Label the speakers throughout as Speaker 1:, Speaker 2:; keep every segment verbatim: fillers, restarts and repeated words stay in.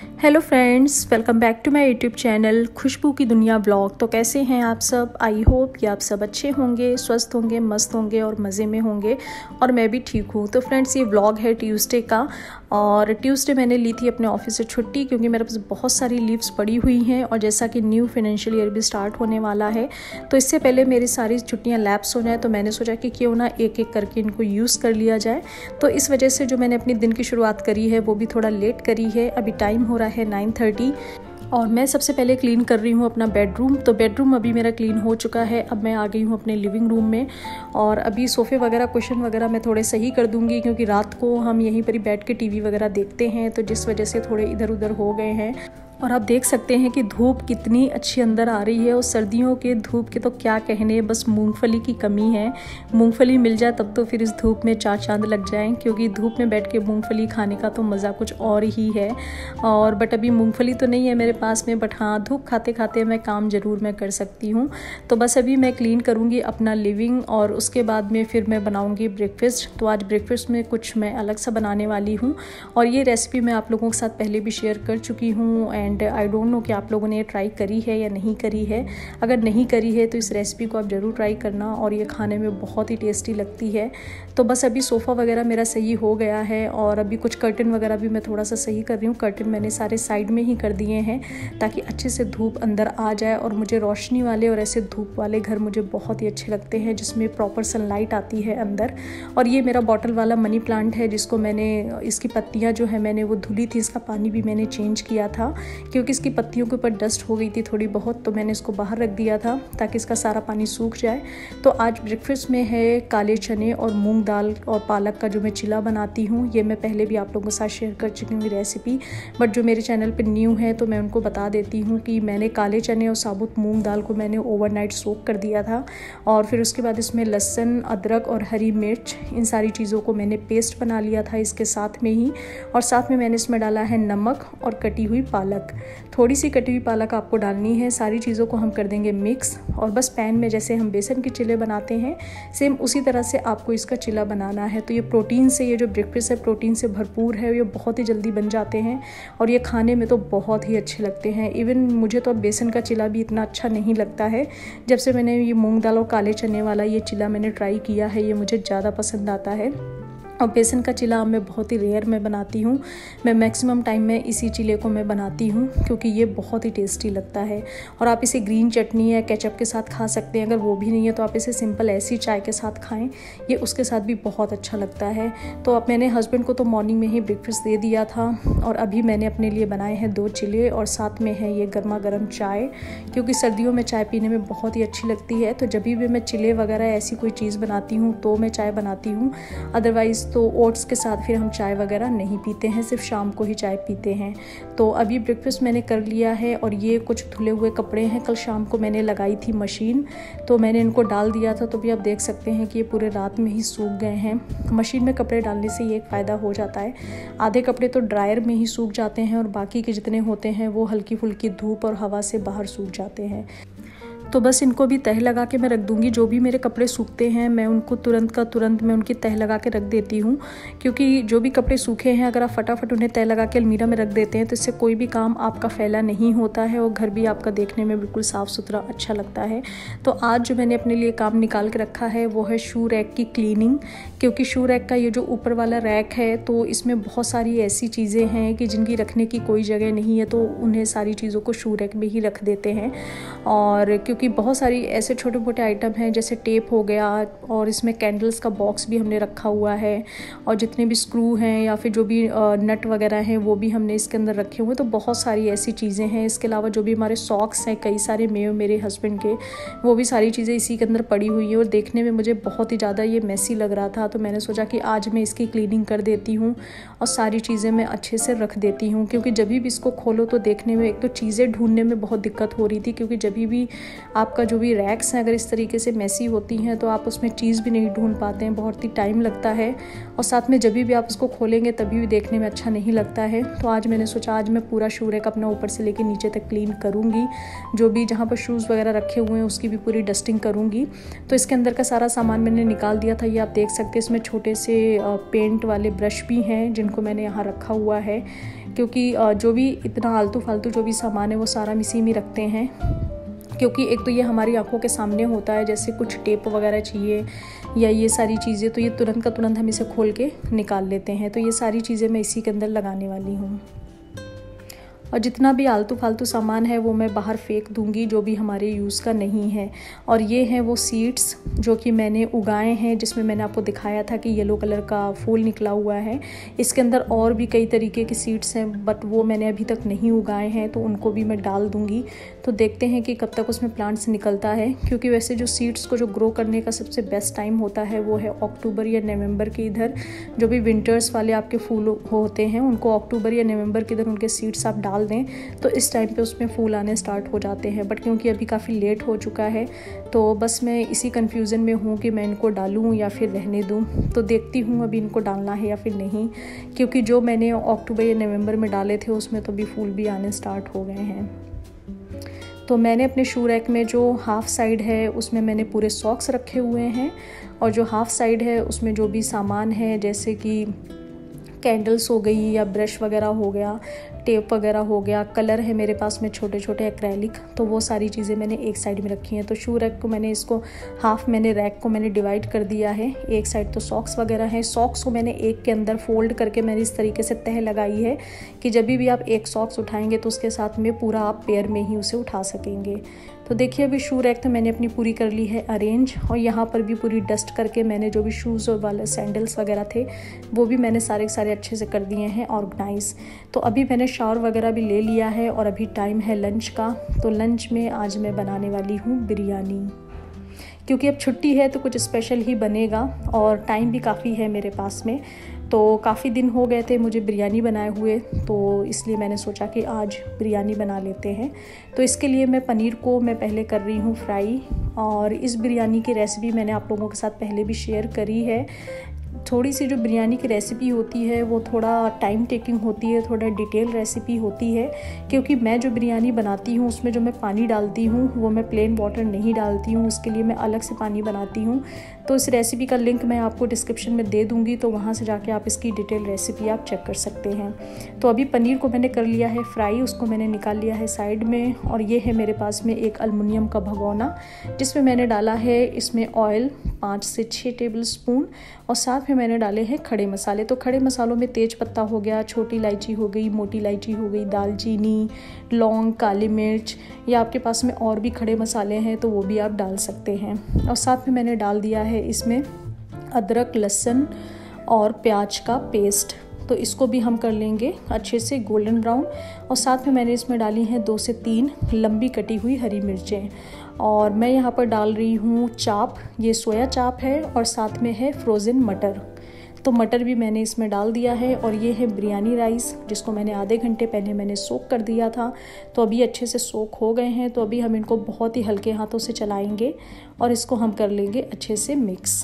Speaker 1: Hello friends, welcome back to my YouTube channel Khushboo की दुनिया blog. तो कैसे हैं आप सब? आई होप कि आप सब अच्छे होंगे, स्वस्थ होंगे, मस्त होंगे और मज़े में होंगे। और मैं भी ठीक हूँ। तो फ्रेंड्स, ये ब्लॉग है ट्यूसडे का। और ट्यूसडे मैंने ली थी अपने ऑफिस से छुट्टी, क्योंकि मेरे पास बहुत सारी लीव्स पड़ी हुई हैं। और जैसा कि न्यू फाइनेंशियल ईयर भी स्टार्ट होने वाला है, तो इससे पहले मेरी सारी छुट्टियाँ लैप्स हो जाए, तो मैंने सोचा कि क्यों ना एक एक करके इनको यूज़ कर लिया जाए। तो इस वजह से जो मैंने अपनी दिन की शुरुआत करी है वो भी थोड़ा लेट करी है। अभी टाइम हो रहा है नाइन थर्टी और मैं सबसे पहले क्लीन कर रही हूँ अपना बेडरूम। तो बेडरूम अभी मेरा क्लीन हो चुका है। अब मैं आ गई हूँ अपने लिविंग रूम में और अभी सोफ़े वगैरह, कुशन वगैरह मैं थोड़े सही कर दूँगी, क्योंकि रात को हम यहीं पर ही बैठ के टीवी वगैरह देखते हैं, तो जिस वजह से थोड़े इधर उधर हो गए हैं। और आप देख सकते हैं कि धूप कितनी अच्छी अंदर आ रही है। और सर्दियों के धूप के तो क्या कहने, बस मूंगफली की कमी है। मूंगफली मिल जाए तब तो फिर इस धूप में चार चांद लग जाएं, क्योंकि धूप में बैठ के मूंगफली खाने का तो मज़ा कुछ और ही है। और बट अभी मूंगफली तो नहीं है मेरे पास में, बट हाँ, धूप खाते खाते मैं काम ज़रूर मैं कर सकती हूँ। तो बस अभी मैं क्लीन करूँगी अपना लिविंग और उसके बाद में फिर मैं बनाऊँगी ब्रेकफास्ट। तो आज ब्रेकफास्ट में कुछ मैं अलग सा बनाने वाली हूँ और ये रेसिपी मैं आप लोगों के साथ पहले भी शेयर कर चुकी हूँ। एंड आई डोंट नो कि आप लोगों ने ये ट्राई करी है या नहीं करी है। अगर नहीं करी है तो इस रेसिपी को आप ज़रूर ट्राई करना, और ये खाने में बहुत ही टेस्टी लगती है। तो बस अभी सोफ़ा वगैरह मेरा सही हो गया है और अभी कुछ कर्टन वगैरह भी मैं थोड़ा सा सही कर रही हूँ। कर्टन मैंने सारे साइड में ही कर दिए हैं ताकि अच्छे से धूप अंदर आ जाए। और मुझे रोशनी वाले और ऐसे धूप वाले घर मुझे बहुत ही अच्छे लगते हैं, जिसमें प्रॉपर सनलाइट आती है अंदर। और ये मेरा बॉटल वाला मनी प्लांट है, जिसको मैंने, इसकी पत्तियाँ जो है मैंने वो धुली थी, इसका पानी भी मैंने चेंज किया था, क्योंकि इसकी पत्तियों के ऊपर डस्ट हो गई थी थोड़ी बहुत। तो मैंने इसको बाहर रख दिया था ताकि इसका सारा पानी सूख जाए। तो आज ब्रेकफास्ट में है काले चने और मूंग दाल और पालक का जो मैं चिला बनाती हूँ। ये मैं पहले भी आप लोगों के साथ शेयर कर चुकी हूँ रेसिपी, बट जो मेरे चैनल पे न्यू है तो मैं उनको बता देती हूँ कि मैंने काले चने और साबुत मूंग दाल को मैंने ओवरनाइट सोक कर दिया था। और फिर उसके बाद इसमें लहसुन, अदरक और हरी मिर्च, इन सारी चीज़ों को मैंने पेस्ट बना लिया था इसके साथ में ही। और साथ में मैंने इसमें डाला है नमक और कटी हुई पालक। थोड़ी सी कटी हुई पालक आपको डालनी है। सारी चीज़ों को हम कर देंगे मिक्स, और बस पैन में जैसे हम बेसन के चिले बनाते हैं सेम उसी तरह से आपको इसका चिला बनाना है। तो ये प्रोटीन से, ये जो ब्रेकफास्ट है प्रोटीन से भरपूर है। ये बहुत ही जल्दी बन जाते हैं और ये खाने में तो बहुत ही अच्छे लगते हैं। इवन मुझे तो अब बेसन का चिला भी इतना अच्छा नहीं लगता है। जब से मैंने ये मूंग दाल और काले चने वाला ये चिला मैंने ट्राई किया है, ये मुझे ज़्यादा पसंद आता है। और बेसन का चिला मैं बहुत ही रेयर में बनाती हूँ। मैं मैक्सिमम टाइम में इसी चिले को मैं बनाती हूँ, क्योंकि ये बहुत ही टेस्टी लगता है। और आप इसे ग्रीन चटनी या केचप के साथ खा सकते हैं। अगर वो भी नहीं है तो आप इसे सिंपल ऐसी चाय के साथ खाएं, ये उसके साथ भी बहुत अच्छा लगता है। तो अब मैंने हस्बैंड को तो मॉर्निंग में ही ब्रेकफास्ट दे दिया था, और अभी मैंने अपने लिए बनाए हैं दो चिले और साथ में है ये गर्मा गर्म चाय, क्योंकि सर्दियों में चाय पीने में बहुत ही अच्छी लगती है। तो जब भी मैं चिले वगैरह ऐसी कोई चीज़ बनाती हूँ तो मैं चाय बनाती हूँ, अदरवाइज़ तो ओट्स के साथ फिर हम चाय वगैरह नहीं पीते हैं, सिर्फ शाम को ही चाय पीते हैं। तो अभी ब्रेकफास्ट मैंने कर लिया है और ये कुछ धुले हुए कपड़े हैं, कल शाम को मैंने लगाई थी मशीन, तो मैंने इनको डाल दिया था। तो भी आप देख सकते हैं कि ये पूरे रात में ही सूख गए हैं। मशीन में कपड़े डालने से ये एक फ़ायदा हो जाता है, आधे कपड़े तो ड्रायर में ही सूख जाते हैं और बाकी के जितने होते हैं वो हल्की फुल्की धूप और हवा से बाहर सूख जाते हैं। तो बस इनको भी तह लगा के मैं रख दूँगी। जो भी मेरे कपड़े सूखते हैं मैं उनको तुरंत का तुरंत मैं उनकी तह लगा के रख देती हूँ, क्योंकि जो भी कपड़े सूखे हैं अगर आप फटाफट उन्हें तह लगा के अलमीरा में रख देते हैं तो इससे कोई भी काम आपका फैला नहीं होता है और घर भी आपका देखने में बिल्कुल साफ़ सुथरा अच्छा लगता है। तो आज जो मैंने अपने लिए काम निकाल के रखा है वो है शू रैक की क्लीनिंग, क्योंकि शू रैक का ये जो ऊपर वाला रैक है तो इसमें बहुत सारी ऐसी चीज़ें हैं कि जिनकी रखने की कोई जगह नहीं है, तो उन्हें सारी चीज़ों को शू रैक में ही रख देते हैं। और क्योंकि कि बहुत सारी ऐसे छोटे मोटे आइटम हैं, जैसे टेप हो गया, और इसमें कैंडल्स का बॉक्स भी हमने रखा हुआ है, और जितने भी स्क्रू हैं या फिर जो भी नट वगैरह हैं वो भी हमने इसके अंदर रखे हुए हैं। तो बहुत सारी ऐसी चीज़ें हैं। इसके अलावा जो भी हमारे सॉक्स हैं कई सारे मेरे मेरे हस्बैंड के, वो भी सारी चीज़ें इसी के अंदर पड़ी हुई है। और देखने में मुझे बहुत ही ज़्यादा ये मैसी लग रहा था, तो मैंने सोचा कि आज मैं इसकी क्लीनिंग कर देती हूँ और सारी चीज़ें मैं अच्छे से रख देती हूँ। क्योंकि जब भी इसको खोलो तो देखने में, एक तो चीज़ें ढूंढने में बहुत दिक्कत हो रही थी, क्योंकि जब भी आपका जो भी रैक्स हैं अगर इस तरीके से मैसी होती हैं तो आप उसमें चीज़ भी नहीं ढूंढ पाते हैं, बहुत ही टाइम लगता है। और साथ में जब भी आप उसको खोलेंगे तभी भी देखने में अच्छा नहीं लगता है। तो आज मैंने सोचा आज मैं पूरा शू रैक अपना ऊपर से लेकर नीचे तक क्लीन करूँगी। जो भी जहाँ पर शूज़ वगैरह रखे हुए हैं उसकी भी पूरी डस्टिंग करूँगी। तो इसके अंदर का सारा सामान मैंने निकाल दिया था। ये आप देख सकते हैं इसमें छोटे से पेंट वाले ब्रश भी हैं जिनको मैंने यहाँ रखा हुआ है, क्योंकि जो भी इतना आलतू फालतू जो भी सामान है वो सारा हम इसी में रखते हैं, क्योंकि एक तो ये हमारी आंखों के सामने होता है, जैसे कुछ टेप वगैरह चाहिए या ये सारी चीज़ें, तो ये तुरंत का तुरंत हम इसे खोल के निकाल लेते हैं। तो ये सारी चीज़ें मैं इसी के अंदर लगाने वाली हूँ। और जितना भी आलतू फालतू सामान है वो मैं बाहर फेंक दूंगी, जो भी हमारे यूज़ का नहीं है। और ये हैं वो सीड्स जो कि मैंने उगाए हैं, जिसमें मैंने आपको दिखाया था कि येलो कलर का फूल निकला हुआ है। इसके अंदर और भी कई तरीके के सीड्स हैं, बट वो मैंने अभी तक नहीं उगाए हैं, तो उनको भी मैं डाल दूँगी। तो देखते हैं कि कब तक उसमें प्लांट्स निकलता है, क्योंकि वैसे जो सीड्स को जो ग्रो करने का सबसे बेस्ट टाइम होता है वो है अक्टूबर या नवंबर के इधर। जो भी विंटर्स वाले आपके फूल होते हैं उनको अक्टूबर या नवंबर के इधर उनके सीड्स आप डाल दें, तो इस टाइम पे उसमें फूल आने स्टार्ट हो जाते हैं। बट क्योंकि अभी काफ़ी लेट हो चुका है, तो बस मैं इसी कंफ्यूजन में हूँ कि मैं इनको डालूँ या फिर रहने दूँ। तो देखती हूँ अभी इनको डालना है या फिर नहीं, क्योंकि जो मैंने अक्टूबर या नवंबर में डाले थे उसमें तो अभी फूल भी आने स्टार्ट हो गए हैं। तो मैंने अपने शू रैक में जो हाफ़ साइड है उसमें मैंने पूरे सॉक्स रखे हुए हैं, और जो हाफ़ साइड है उसमें जो भी सामान है, जैसे कि कैंडल्स हो गई या ब्रश वगैरह हो गया, टेप वगैरह हो गया, कलर है मेरे पास में छोटे छोटे एक्रेलिक, तो वो सारी चीज़ें मैंने एक साइड में रखी हैं। तो शू रैक को मैंने इसको हाफ मैंने रैक को मैंने डिवाइड कर दिया है। एक साइड तो सॉक्स वगैरह हैं, सॉक्स को मैंने एक के अंदर फोल्ड करके मैंने इस तरीके से तह लगाई है कि जब भी आप एक सॉक्स उठाएंगे तो उसके साथ में पूरा आप पेयर में ही उसे उठा सकेंगे। तो देखिए अभी शू रैक तो मैंने अपनी पूरी कर ली है अरेंज, और यहाँ पर भी पूरी डस्ट करके मैंने जो भी शूज़ और वाले सैंडल्स वगैरह थे वो भी मैंने सारे सारे अच्छे से कर दिए हैं ऑर्गेनाइज। तो अभी मैंने शावर वगैरह भी ले लिया है और अभी टाइम है लंच का। तो लंच में आज मैं बनाने वाली हूँ बिरयानी, क्योंकि अब छुट्टी है तो कुछ स्पेशल ही बनेगा और टाइम भी काफ़ी है मेरे पास में। तो काफ़ी दिन हो गए थे मुझे बिरयानी बनाए हुए, तो इसलिए मैंने सोचा कि आज बिरयानी बना लेते हैं। तो इसके लिए मैं पनीर को मैं पहले कर रही हूँ फ्राई, और इस बिरयानी की रेसिपी मैंने आप लोगों के साथ पहले भी शेयर करी है। थोड़ी सी जो बिरयानी की रेसिपी होती है वो थोड़ा टाइम टेकिंग होती है, थोड़ा डिटेल रेसिपी होती है, क्योंकि मैं जो बिरयानी बनाती हूँ उसमें जो मैं पानी डालती हूँ वो मैं प्लेन वाटर नहीं डालती हूँ, उसके लिए मैं अलग से पानी बनाती हूँ। तो इस रेसिपी का लिंक मैं आपको डिस्क्रिप्शन में दे दूँगी, तो वहाँ से जाके आप इसकी डिटेल रेसिपी आप चेक कर सकते हैं। तो अभी पनीर को मैंने कर लिया है फ्राई, उसको मैंने निकाल लिया है साइड में, और ये है मेरे पास में एक एल्युमिनियम का भगोना, जिसमें मैंने डाला है इसमें ऑयल पाँच से छः टेबल स्पून, और साथ में मैंने डाले हैं खड़े मसाले। तो खड़े मसालों में तेज पत्ता हो गया, छोटी इलायची हो गई, मोटी इलायची हो गई, दालचीनी, लौंग, काली मिर्च, या आपके पास में और भी खड़े मसाले हैं तो वो भी आप डाल सकते हैं। और साथ में मैंने डाल दिया है इसमें अदरक, लहसुन और प्याज का पेस्ट, तो इसको भी हम कर लेंगे अच्छे से गोल्डन ब्राउन। और साथ में मैंने इसमें डाली हैं दो से तीन लंबी कटी हुई हरी मिर्चें, और मैं यहाँ पर डाल रही हूँ चाप, ये सोया चाप है, और साथ में है फ्रोज़न मटर। तो मटर भी मैंने इसमें डाल दिया है। और ये है बिरयानी राइस, जिसको मैंने आधे घंटे पहले मैंने सोक कर दिया था, तो अभी अच्छे से सोक हो गए हैं। तो अभी हम इनको बहुत ही हल्के हाथों से चलाएंगे और इसको हम कर लेंगे अच्छे से मिक्स।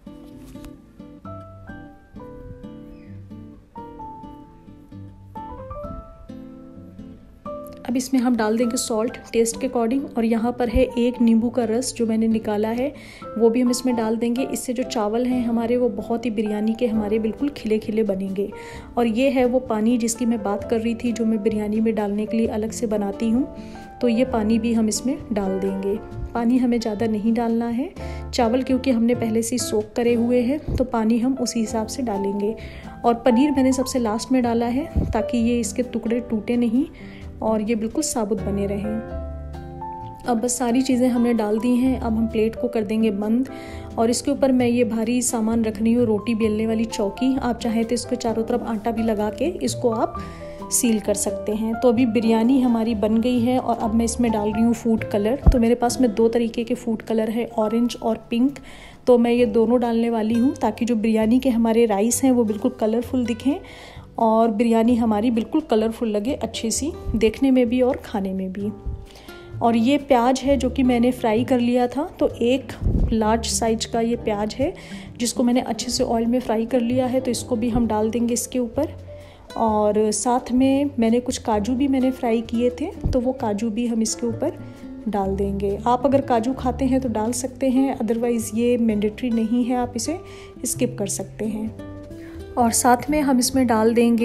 Speaker 1: अब इसमें हम डाल देंगे सॉल्ट टेस्ट के अकॉर्डिंग, और यहाँ पर है एक नींबू का रस जो मैंने निकाला है वो भी हम इसमें डाल देंगे। इससे जो चावल हैं हमारे वो बहुत ही बिरयानी के हमारे बिल्कुल खिले खिले बनेंगे। और ये है वो पानी जिसकी मैं बात कर रही थी, जो मैं बिरयानी में डालने के लिए अलग से बनाती हूँ, तो ये पानी भी हम इसमें डाल देंगे। पानी हमें ज़्यादा नहीं डालना है, चावल क्योंकि हमने पहले से ही सोक करे हुए हैं, तो पानी हम उसी हिसाब से डालेंगे। और पनीर मैंने सबसे लास्ट में डाला है ताकि ये इसके टुकड़े टूटे नहीं और ये बिल्कुल साबुत बने रहें। अब बस सारी चीज़ें हमने डाल दी हैं। अब हम प्लेट को कर देंगे बंद, और इसके ऊपर मैं ये भारी सामान रख रही हूँ, रोटी बेलने वाली चौकी। आप चाहें तो इसको चारों तरफ आटा भी लगा के इसको आप सील कर सकते हैं। तो अभी बिरयानी हमारी बन गई है, और अब मैं इसमें डाल रही हूँ फूड कलर। तो मेरे पास में दो तरीके के फूड कलर है, ऑरेंज और पिंक, तो मैं ये दोनों डालने वाली हूँ ताकि जो बिरयानी के हमारे राइस हैं वो बिल्कुल कलरफुल दिखें और बिरयानी हमारी बिल्कुल कलरफुल लगे, अच्छी सी देखने में भी और खाने में भी। और ये प्याज है जो कि मैंने फ्राई कर लिया था, तो एक लार्ज साइज का ये प्याज है जिसको मैंने अच्छे से ऑयल में फ्राई कर लिया है, तो इसको भी हम डाल देंगे इसके ऊपर। और साथ में मैंने कुछ काजू भी मैंने फ्राई किए थे, तो वो काजू भी हम इसके ऊपर डाल देंगे। आप अगर काजू खाते हैं तो डाल सकते हैं, अदरवाइज़ ये मैंडेटरी नहीं है, आप इसे स्किप कर सकते हैं। और साथ में हम इसमें डाल देंगे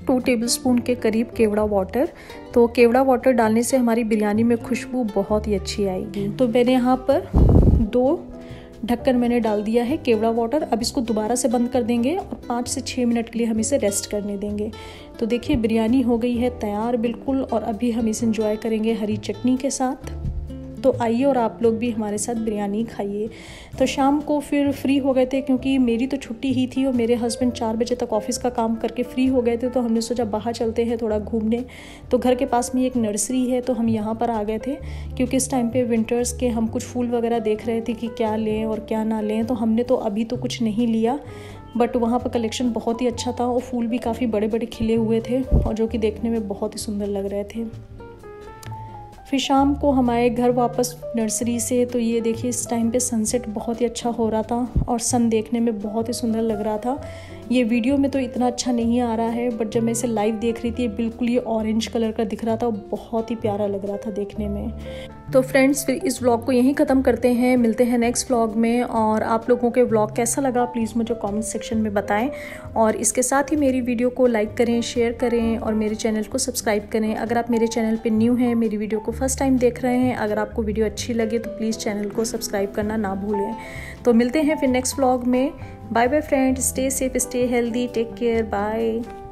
Speaker 1: टू टेबलस्पून के करीब केवड़ा वाटर। तो केवड़ा वाटर डालने से हमारी बिरयानी में खुशबू बहुत ही अच्छी आएगी। तो मैंने यहाँ पर दो ढक्कन मैंने डाल दिया है केवड़ा वाटर। अब इसको दोबारा से बंद कर देंगे और पाँच से छः मिनट के लिए हम इसे रेस्ट करने देंगे। तो देखिए बिरयानी हो गई है तैयार बिल्कुल, और अभी हम इसे एंजॉय करेंगे हरी चटनी के साथ। तो आइए और आप लोग भी हमारे साथ बिरयानी खाइए। तो शाम को फिर फ्री हो गए थे, क्योंकि मेरी तो छुट्टी ही थी और मेरे हस्बैंड चार बजे तक ऑफिस का काम करके फ्री हो गए थे। तो हमने सोचा बाहर चलते हैं थोड़ा घूमने। तो घर के पास में एक नर्सरी है, तो हम यहाँ पर आ गए थे, क्योंकि इस टाइम पे विंटर्स के हम कुछ फूल वगैरह देख रहे थे कि क्या लें और क्या ना लें। तो हमने तो अभी तो कुछ नहीं लिया, बट वहाँ पर कलेक्शन बहुत ही अच्छा था और फूल भी काफ़ी बड़े बड़े खिले हुए थे और जो कि देखने में बहुत ही सुंदर लग रहे थे। फिर शाम को हम आए घर वापस नर्सरी से। तो ये देखिए इस टाइम पे सनसेट बहुत ही अच्छा हो रहा था और सन देखने में बहुत ही सुंदर लग रहा था। ये वीडियो में तो इतना अच्छा नहीं आ रहा है, बट जब मैं इसे लाइव देख रही थी बिल्कुल ये ऑरेंज कलर का दिख रहा था और बहुत ही प्यारा लग रहा था देखने में। तो फ्रेंड्स फिर इस व्लॉग को यहीं ख़त्म करते हैं, मिलते हैं नेक्स्ट व्लॉग में। और आप लोगों के व्लॉग कैसा लगा प्लीज़ मुझे कमेंट सेक्शन में बताएं, और इसके साथ ही मेरी वीडियो को लाइक करें, शेयर करें और मेरे चैनल को सब्सक्राइब करें। अगर आप मेरे चैनल पे न्यू हैं, मेरी वीडियो को फर्स्ट टाइम देख रहे हैं, अगर आपको वीडियो अच्छी लगे तो प्लीज़ चैनल को सब्सक्राइब करना ना भूलें। तो मिलते हैं फिर नेक्स्ट व्लॉग में। Bye bye friends, stay safe, stay healthy, take care, bye.